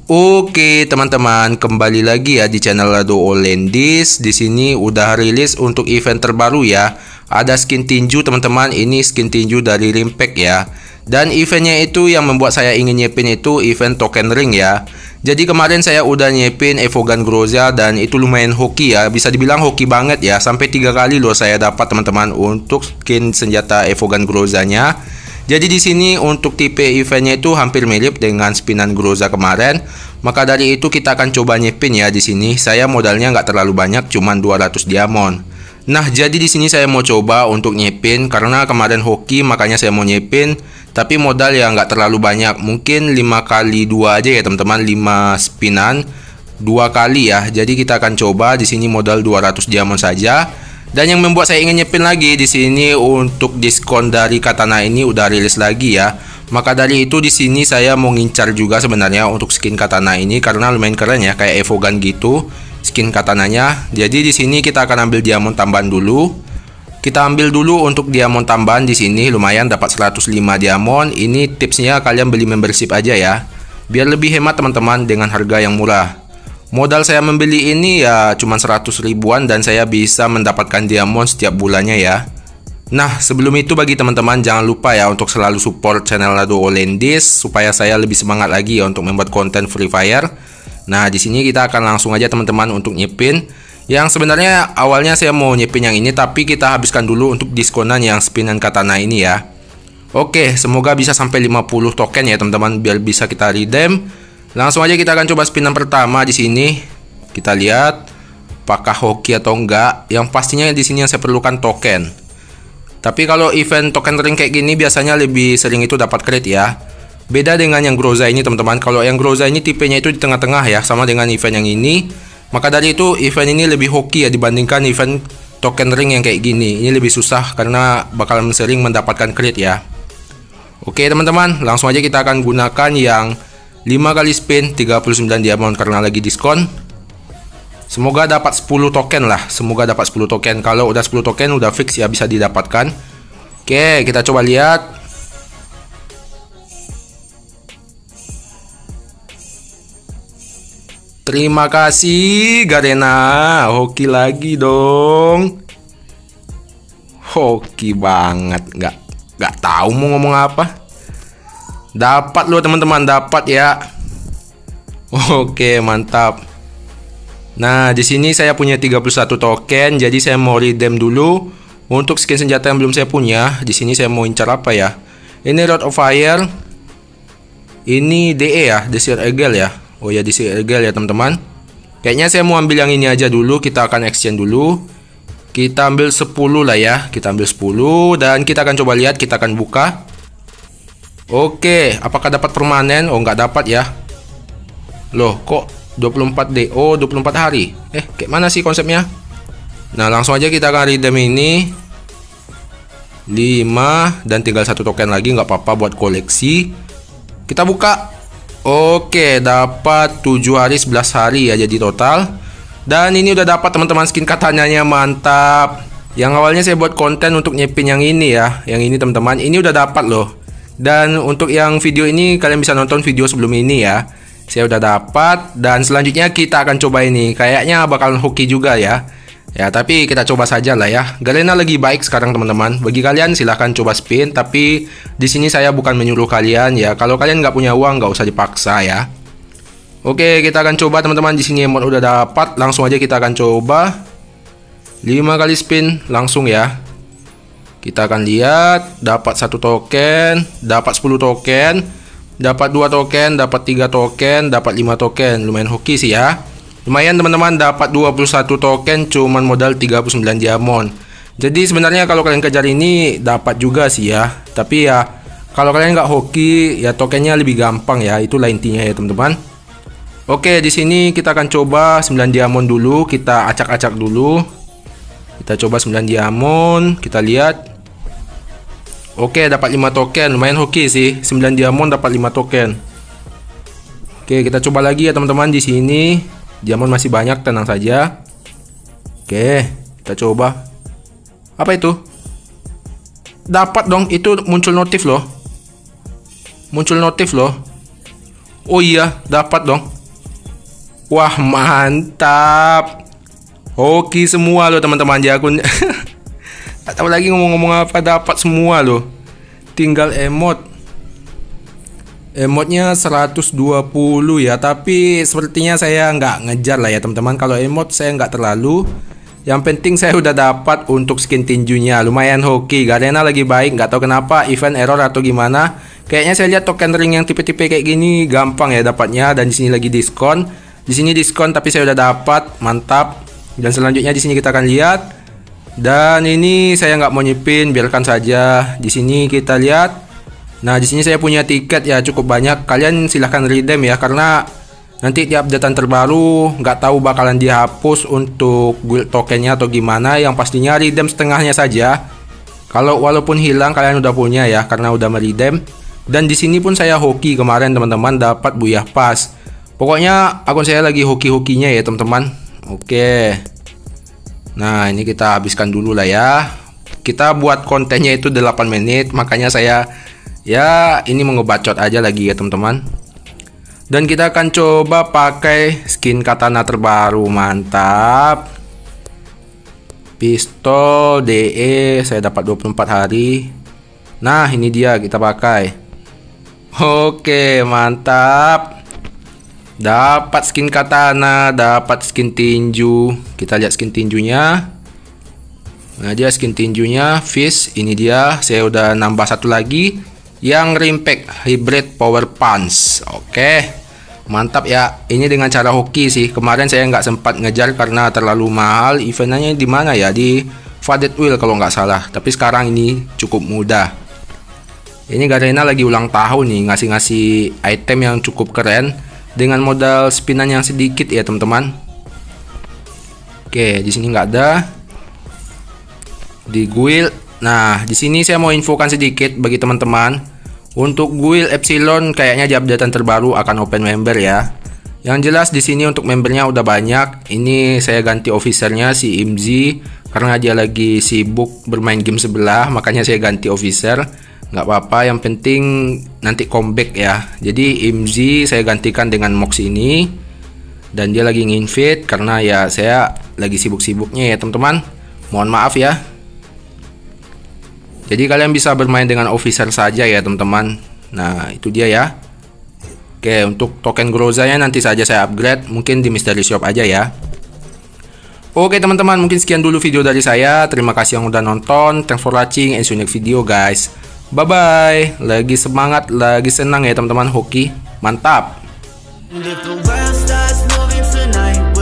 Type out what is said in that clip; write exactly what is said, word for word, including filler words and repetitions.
Oke teman-teman, kembali lagi ya di channel Lado Olendis. Di sini udah rilis untuk event terbaru ya. Ada skin tinju teman-teman, ini skin tinju dari Rimpact ya. Dan eventnya itu yang membuat saya ingin nyepin itu event token ring ya. Jadi kemarin saya udah nyepin Evogan Groza dan itu lumayan hoki ya. Bisa dibilang hoki banget ya. Sampai tiga kali loh saya dapat teman-teman untuk skin senjata Evogan Grozanya. Jadi di sini untuk tipe eventnya itu hampir mirip dengan spinan Groza kemarin. Maka dari itu kita akan coba nyepin ya di sini. Saya modalnya nggak terlalu banyak, cuman dua ratus diamond. Nah, jadi di sini saya mau coba untuk nyepin karena kemarin hoki makanya saya mau nyepin. Tapi modal yang nggak terlalu banyak, mungkin lima kali dua aja ya teman-teman, lima spinan dua kali ya. Jadi kita akan coba di sini modal dua ratus diamond saja. Dan yang membuat saya ingin nyepin lagi di sini untuk diskon dari katana ini udah rilis lagi ya. Maka dari itu di sini saya mau ngincar juga sebenarnya untuk skin katana ini karena lumayan keren ya, kayak Evogan gitu skin katananya. Jadi di sini kita akan ambil diamond tambahan dulu. Kita ambil dulu untuk diamond tambahan di sini lumayan dapat seratus lima diamond. Ini tipsnya kalian beli membership aja ya. Biar lebih hemat teman-teman dengan harga yang murah. Modal saya membeli ini ya cuma seratus ribuan dan saya bisa mendapatkan diamond setiap bulannya ya. Nah, sebelum itu bagi teman-teman jangan lupa ya untuk selalu support channel Lado Olendis supaya saya lebih semangat lagi ya untuk membuat konten Free Fire. Nah, di sini kita akan langsung aja teman-teman untuk nyepin. Yang sebenarnya awalnya saya mau nyepin yang ini tapi kita habiskan dulu untuk diskonan yang spinan katana ini ya. Oke, semoga bisa sampai lima puluh token ya teman-teman biar bisa kita redeem. Langsung aja kita akan coba spinan pertama di sini. Kita lihat apakah hoki atau enggak. Yang pastinya di sini yang saya perlukan token. Tapi kalau event token ring kayak gini biasanya lebih sering itu dapat crit ya. Beda dengan yang Groza ini teman-teman. Kalau yang Groza ini tipenya itu di tengah-tengah ya, sama dengan event yang ini. Maka dari itu event ini lebih hoki ya dibandingkan event token ring yang kayak gini. Ini lebih susah karena bakalan sering mendapatkan crit ya. Oke teman-teman, langsung aja kita akan gunakan yang lima kali spin tiga puluh sembilan diamond karena lagi diskon. Semoga dapat sepuluh token lah. Semoga dapat sepuluh token. Kalau udah sepuluh token udah fix ya bisa didapatkan. Oke, kita coba lihat. Terima kasih Garena. Hoki lagi dong. Hoki banget. Nggak, nggak tahu mau ngomong apa. Dapat loh teman-teman, dapat ya. Oke, mantap. Nah, di sini saya punya tiga puluh satu token, jadi saya mau redeem dulu untuk skin senjata yang belum saya punya. Di sini saya mau incar apa ya? Ini Rod of Fire. Ini D E ya, Desert Eagle ya. Oh ya, Desert Eagle ya, teman-teman. Kayaknya saya mau ambil yang ini aja dulu, kita akan exchange dulu. Kita ambil sepuluh lah ya. Kita ambil sepuluh dan kita akan coba lihat, kita akan buka. Oke, apakah dapat permanen? Oh, nggak dapat ya. Loh, kok dua puluh empat D? Oh, dua puluh empat hari. Eh, kayak mana sih konsepnya? Nah, langsung aja kita akan redeem ini. lima dan tinggal satu token lagi, nggak apa-apa buat koleksi. Kita buka. Oke, dapat tujuh hari, sebelas hari ya jadi total. Dan ini udah dapat teman-teman skin katananya, mantap. Yang awalnya saya buat konten untuk nyepin yang ini ya. Yang ini teman-teman, ini udah dapat loh. Dan untuk yang video ini kalian bisa nonton video sebelum ini ya. Saya udah dapat dan selanjutnya kita akan coba ini. Kayaknya bakalan hoki juga ya. Ya, tapi kita coba saja lah ya. Garena lagi baik sekarang teman-teman. Bagi kalian silahkan coba spin, tapi di sini saya bukan menyuruh kalian ya. Kalau kalian nggak punya uang nggak usah dipaksa ya. Oke, kita akan coba teman-teman. Di sini emot udah dapat. Langsung aja kita akan coba lima kali spin langsung ya. Kita akan lihat, dapat satu token, dapat sepuluh token, dapat dua token, dapat tiga token, dapat lima token. Lumayan hoki sih ya. Lumayan teman-teman, dapat dua puluh satu token cuman modal tiga puluh sembilan diamond. Jadi sebenarnya kalau kalian kejar ini dapat juga sih ya. Tapi ya kalau kalian nggak hoki ya tokennya lebih gampang ya. Itulah intinya ya teman-teman. Oke, di sini kita akan coba sembilan diamond dulu, kita acak-acak dulu. Kita coba sembilan diamond, kita lihat. Oke, dapat lima token, lumayan hoki sih. sembilan diamond dapat lima token. Oke, kita coba lagi ya teman-teman di sini. Diamond masih banyak, tenang saja. Oke, kita coba. Apa itu? Dapat dong, itu muncul notif loh. Muncul notif loh. Oh iya, dapat dong. Wah, mantap. Hoki semua loh teman-teman di akun. Gak tahu lagi ngomong-ngomong apa, dapat semua loh. Tinggal emot. Emotnya seratus dua puluh ya, tapi sepertinya saya nggak ngejar lah ya teman-teman. Kalau emot saya nggak terlalu. Yang penting saya udah dapat untuk skin tinjunya. Lumayan hoki. Garena lagi baik, nggak tahu kenapa event error atau gimana. Kayaknya saya lihat token ring yang tipe-tipe kayak gini gampang ya dapatnya, dan di sini lagi diskon. Di sini diskon tapi saya udah dapat, mantap. Dan selanjutnya di sini kita akan lihat. Dan ini saya nggak mau nyipin, biarkan saja. Di sini kita lihat. Nah, di sini saya punya tiket ya cukup banyak. Kalian silahkan redeem ya, karena nanti di updatean terbaru nggak tahu bakalan dihapus untuk guild tokennya atau gimana. Yang pastinya redeem setengahnya saja. Kalau walaupun hilang kalian udah punya ya, karena udah meredeem. Dan di sini pun saya hoki kemarin teman-teman, dapat buyah pas. Pokoknya akun saya lagi hoki-hokinya ya teman-teman. Oke. Nah, ini kita habiskan dulu lah ya. Kita buat kontennya itu delapan menit, makanya saya ya ini mau ngebacot aja lagi ya teman-teman. Dan kita akan coba pakai skin katana terbaru, mantap. Pistol D E saya dapat dua puluh empat hari. Nah, ini dia kita pakai. Oke, mantap. Dapat skin katana, dapat skin tinju. Kita lihat skin tinjunya. Nah, dia skin tinjunya Fish, ini dia. Saya udah nambah satu lagi yang Rimpact Hybrid Power Punch. Oke, mantap ya. Ini dengan cara hoki sih. Kemarin saya nggak sempat ngejar karena terlalu mahal. Eventnya di mana ya? Di Faded Wheel kalau nggak salah. Tapi sekarang ini cukup mudah. Ini Garena lagi ulang tahun nih, ngasih-ngasih item yang cukup keren dengan modal spinan yang sedikit ya teman-teman. Oke, di sini nggak ada. Di guild. Nah, di sini saya mau infokan sedikit bagi teman-teman. Untuk guild Epsilon kayaknya di updatean terbaru akan open member ya. Yang jelas di sini untuk membernya udah banyak. Ini saya ganti officernya si Imzi karena dia lagi sibuk bermain game sebelah, makanya saya ganti officer. Nggak apa-apa, yang penting nanti comeback ya. Jadi Imzi saya gantikan dengan Mox ini. Dan dia lagi nginvite karena ya saya lagi sibuk-sibuknya ya teman-teman. Mohon maaf ya. Jadi kalian bisa bermain dengan officer saja ya teman-teman. Nah, itu dia ya. Oke, untuk token Grozanya nanti saja saya upgrade, mungkin di Mystery Shop aja ya. Oke teman-teman, mungkin sekian dulu video dari saya. Terima kasih yang udah nonton. Thanks for watching and see you next video guys. Bye bye. Lagi semangat, lagi senang ya teman-teman hoki. Mantap.